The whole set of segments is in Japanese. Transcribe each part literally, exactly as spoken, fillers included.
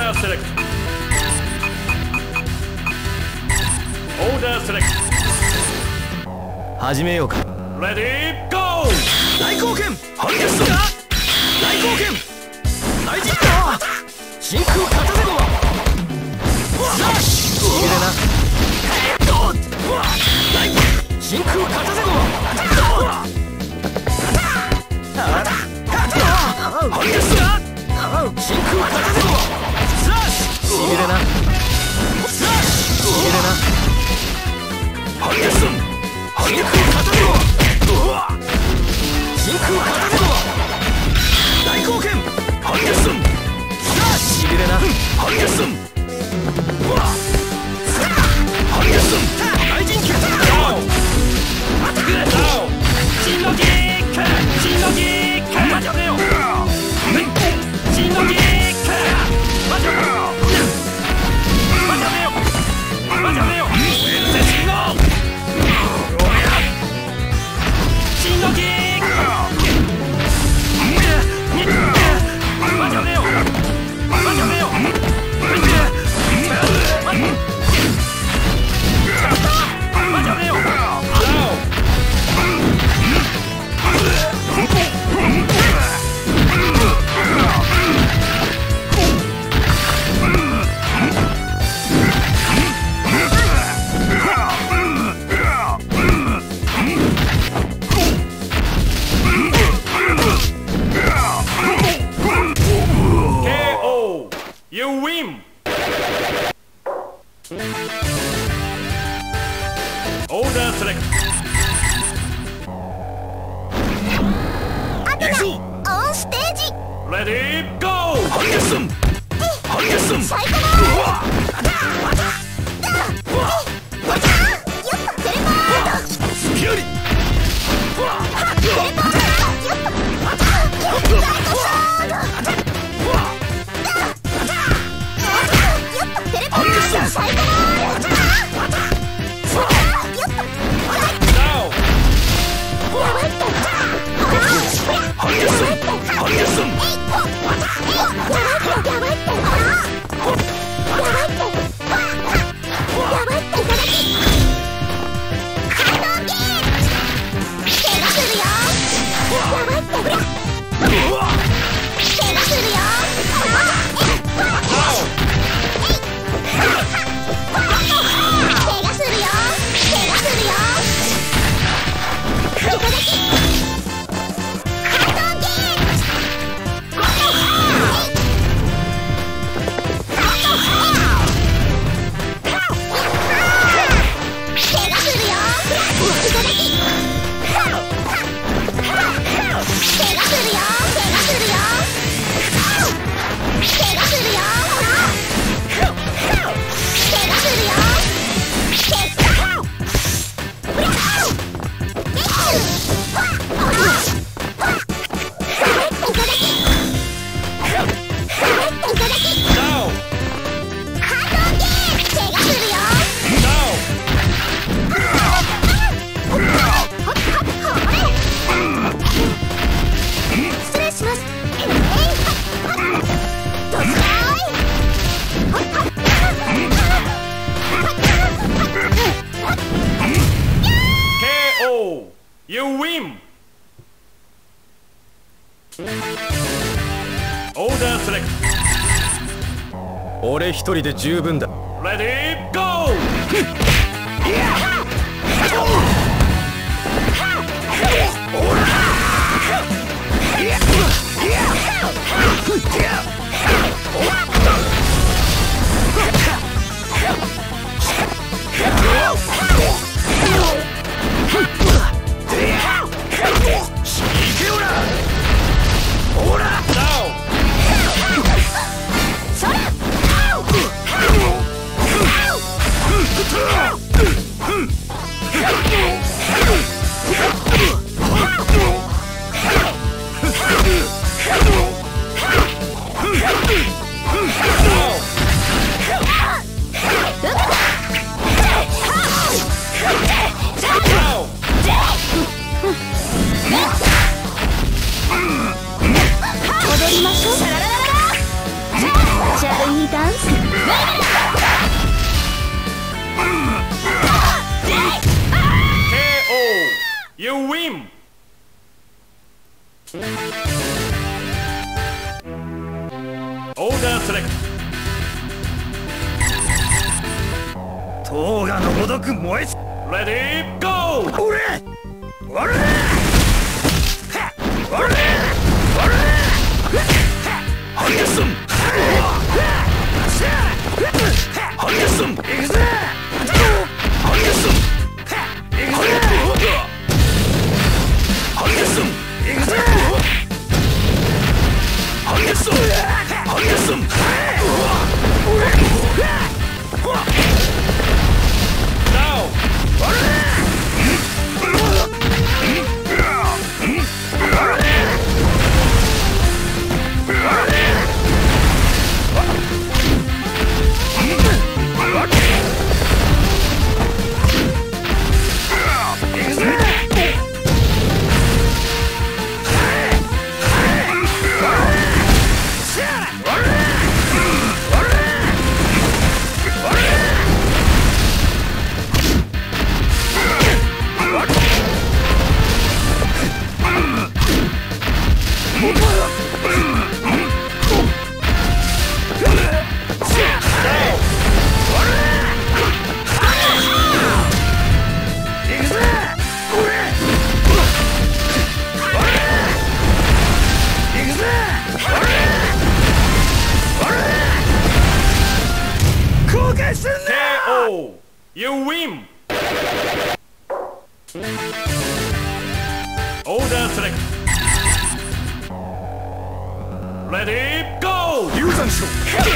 ダーセレクト。オーダーセレクト。 始めようか。 レディーゴー。 大貢献反撃だ。大貢献大実行真空片手駒。さあしびれな。真空片手駒。反撃だ。真空片手駒。さあしびれな。さあしびれな。反撃すん反撃片手駒。真空片手駒。大貢献反撃すん。さあしびれな。反撃すん反撃すん。大人気真のギーク真のギーク待てよ真のギーク待てよ待てよ待てよエルゼ真の真のギーク待てよ待てよYou win! Order select! アテナオンステージ Ready, go! 反撃すん反撃すん最高だテレポートスピアリテレポート最高だ You win! Order select! 俺一人で十分だ。 Ready, go! Now! You win! Order select! 塔がのごとく燃えつ Ready, go! おれおれおれおれハンゲスンハンゲスン行くぜハンゲスン行くぜハンゲスン行くぜハンゲスンハンゲスン Now! K O! You win! Order select! Ready, go! 流山賞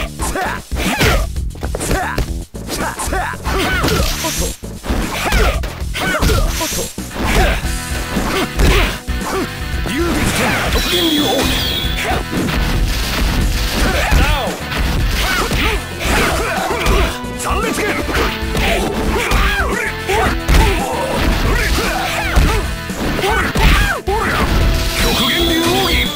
遊撃剣特権流王 Now! 残烈剣極限流奥義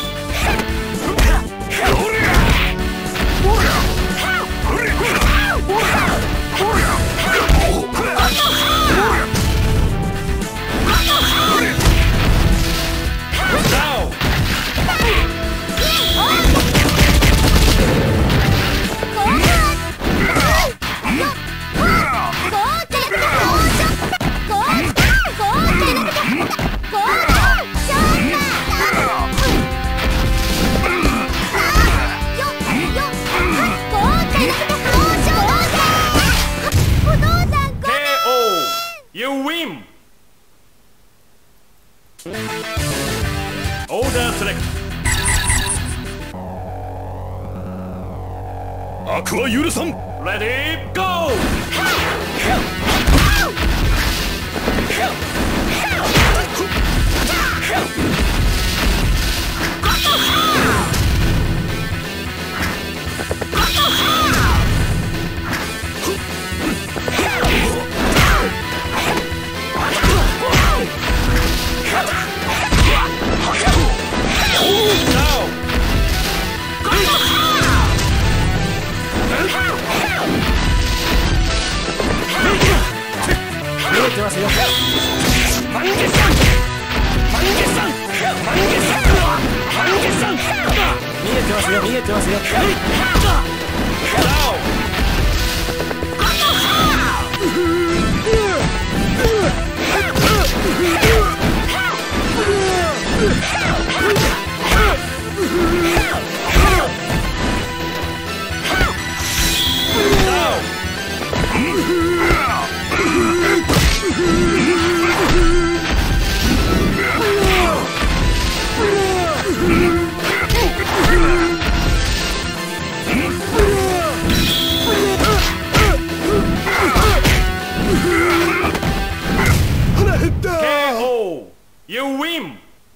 Now! 悪は許さん Ready, go! Now! 見えてますよマンゲさんマンゲさんマンゲさんマンゲさん見えてますよ見えてますよ Now! ケーオー! You win!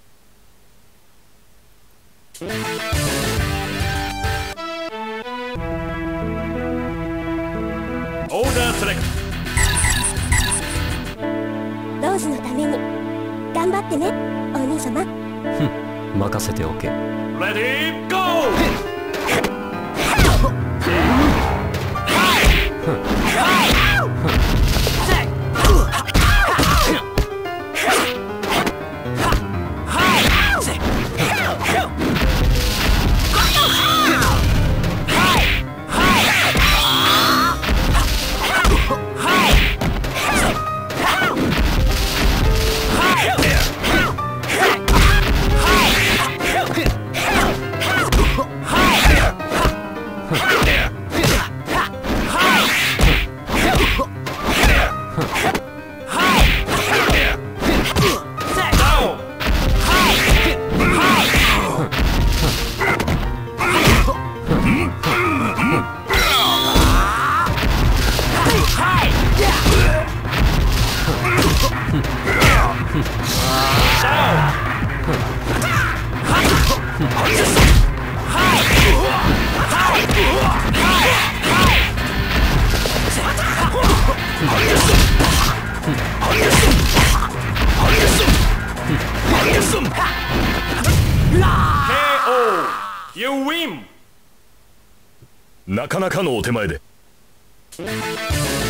Order select! ローズのために頑張ってねお兄様。 任せておけ。 Ready, go! You win! なかなかのお手前で。